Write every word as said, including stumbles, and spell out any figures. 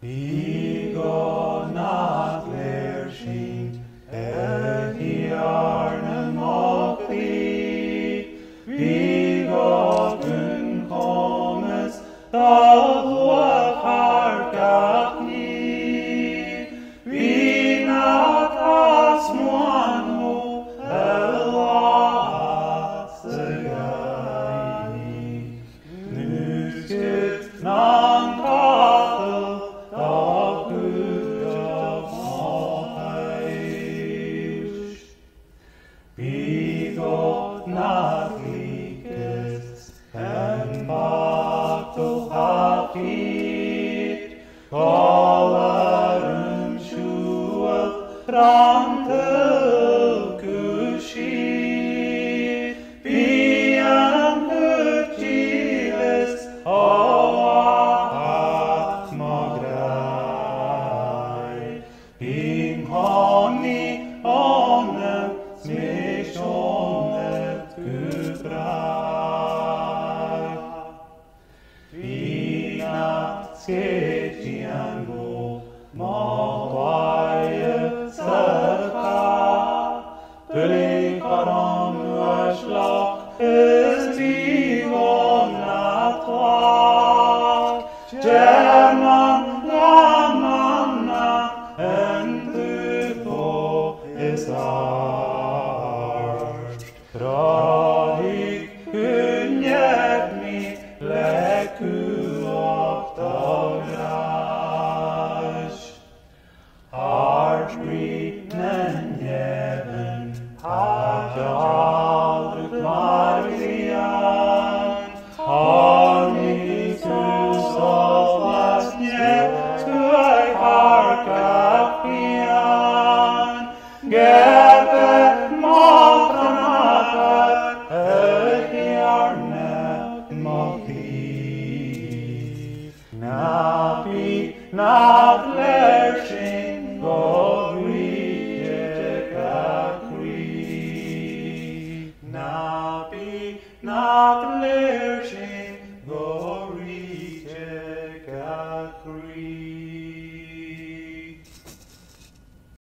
Bigo nach leerschiet, et hiarne mokli. Bigo kun komes, dalwa harkach ni. Vinatas moanu, elat segai. Nuskit nan katel, of good of Mochaish. Bigot nach likes, en baktel hafit, kolarum shuel, rantel kushit, bian kutilis, oat magrai. Bing honi onem, smish onet kubrai. Bina sketiango, mowaye saka. Pulling karam uashla, is bigo natwa. German lamanna, en tupo is art. Traik kunjet mi, leku oftavrash. Archgrinen jeven, hajalduk marglian. Armitus of lasnje, tuai harkapian. Gebet motanaka, et hiarne mokli. Napi, nat lershin, gori jekakri. Napi, nat lershin, gori